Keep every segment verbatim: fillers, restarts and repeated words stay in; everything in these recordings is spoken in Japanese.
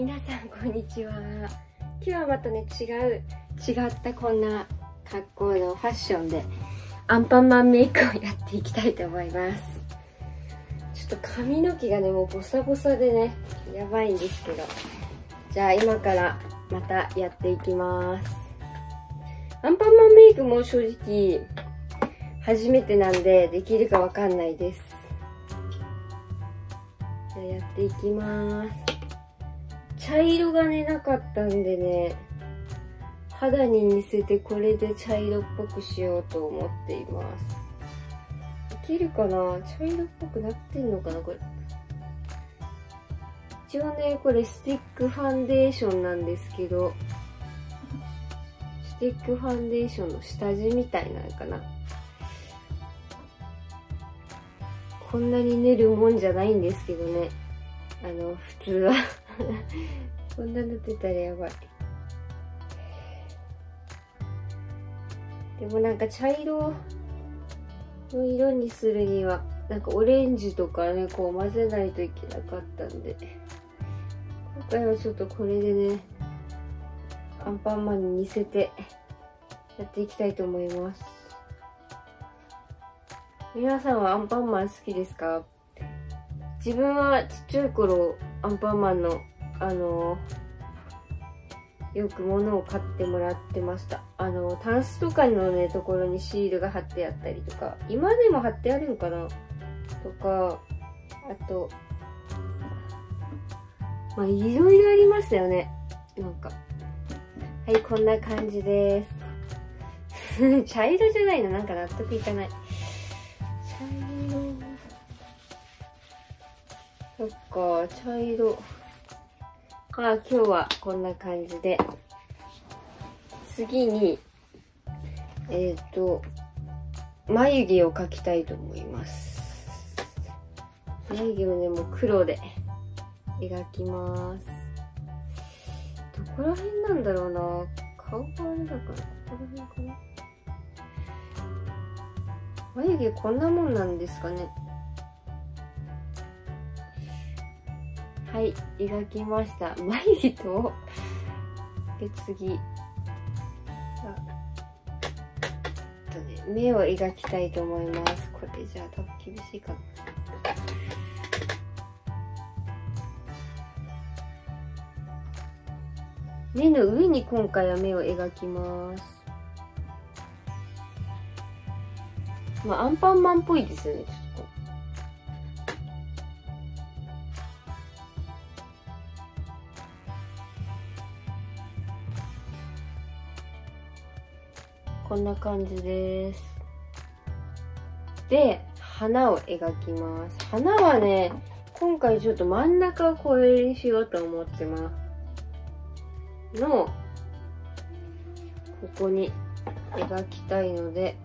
皆さんこんにちは。今日はまたね違う違ったこんな格好のファッションでアンパンマンメイクをやっていきたいと思います。ちょっと髪の毛がねもうボサボサでねやばいんですけど、じゃあ今からまたやっていきます。アンパンマンメイクも正直初めてなんでできるかわかんないです。じゃあやっていきます。茶色がねなかったんでね、肌に似せてこれで茶色っぽくしようと思っています。できるかな？茶色っぽくなってんのかなこれ。一応ねこれスティックファンデーションなんですけど、スティックファンデーションの下地みたいなのかな。こんなに練るもんじゃないんですけどね、あの普通はこんなの出たらやばい。でもなんか茶色の色にするにはなんかオレンジとかねこう混ぜないといけなかったんで、今回はちょっとこれでねアンパンマンに似せてやっていきたいと思います。皆さんはアンパンマン好きですか？自分はちっちゃい頃アンパンマンのあのよく物を買ってもらってました。あのタンスとかのねところにシールが貼ってあったりとか、今でも貼ってあるのかなとか、あとまあいろいろありましたよね。なんかはいこんな感じです茶色じゃないの、なんか納得いかない。そっか、茶色。あ、今日はこんな感じで。次に、えっと、眉毛を描きたいと思います。眉毛をね、もう黒で描きます。どこら辺なんだろうな。顔があれだから、ここら辺かな。眉毛こんなもんなんですかね。はい、描きました。眉毛と、で次、あとね、目を描きたいと思います。これじゃあ多分厳しいかな。目の上に今回は目を描きます。まあ、アンパンマンっぽいですよね、ちょっと。こんな感じです。で、花を描きます。花はね、今回ちょっと真ん中をこれにしようと思ってます。の、ここに描きたいので、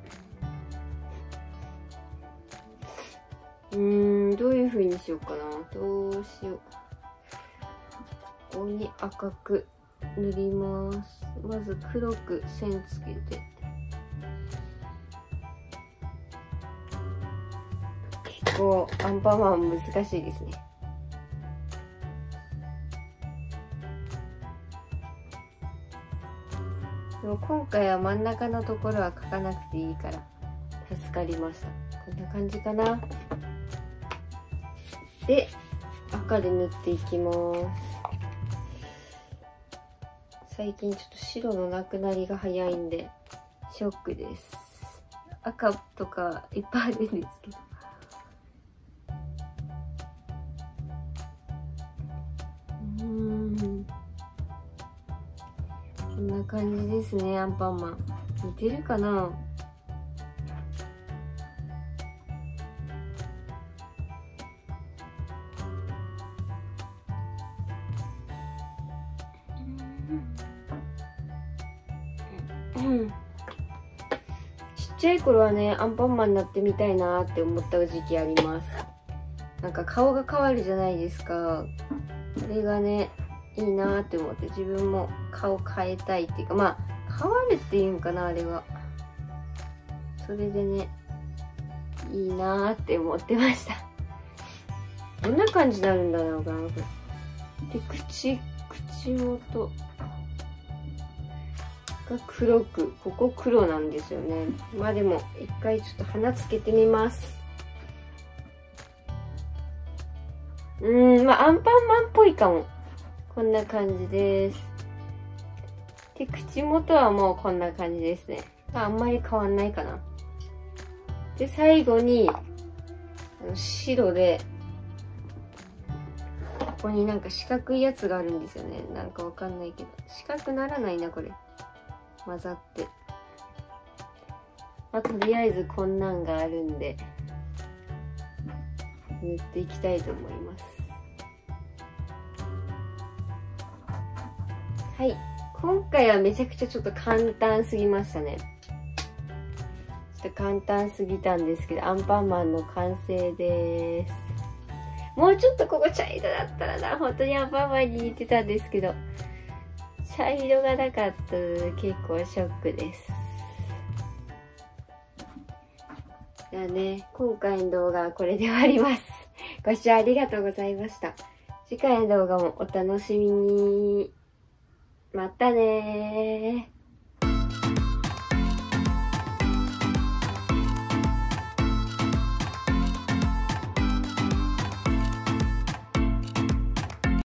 うーん、どういう風にしようかな。どうしよう。ここに赤く塗ります。まず黒く線つけて。結構アンパンマン難しいですね。でも今回は真ん中のところは描かなくていいから助かりました。こんな感じかな。で、赤で塗っていきます。最近ちょっと白のなくなりが早いんでショックです。赤とかいっぱいあるんですけど。うーん。こんな感じですね、アンパンマン。似てるかな？ちっちゃい頃はねアンパンマンになってみたいなって思った時期あります。なんか顔が変わるじゃないですか。それがねいいなって思って、自分も顔変えたいっていうか、まあ変わるっていうんかな、あれは。それでねいいなって思ってました。どんな感じになるんだろうかな。で口口元が黒く、ここ黒なんですよね。まあでも一回ちょっと鼻つけてみます。うーん、まあアンパンマンっぽいかも。こんな感じです。で、口元はもうこんな感じですね。あんまり変わんないかな。で、最後に、あの白で、ここになんか四角いやつがあるんですよね。なんかわかんないけど。四角ならないな、これ。混ざって。まあ、とりあえずこんなんがあるんで、塗っていきたいと思います。はい。今回はめちゃくちゃちょっと簡単すぎましたね。ちょっと簡単すぎたんですけど、アンパンマンの完成です。もうちょっとここ茶色だったらな、本当にアンパンマンに似てたんですけど、茶色がなかったので結構ショックです。じゃあね、今回の動画はこれで終わります。ご視聴ありがとうございました。次回の動画もお楽しみに。またねー。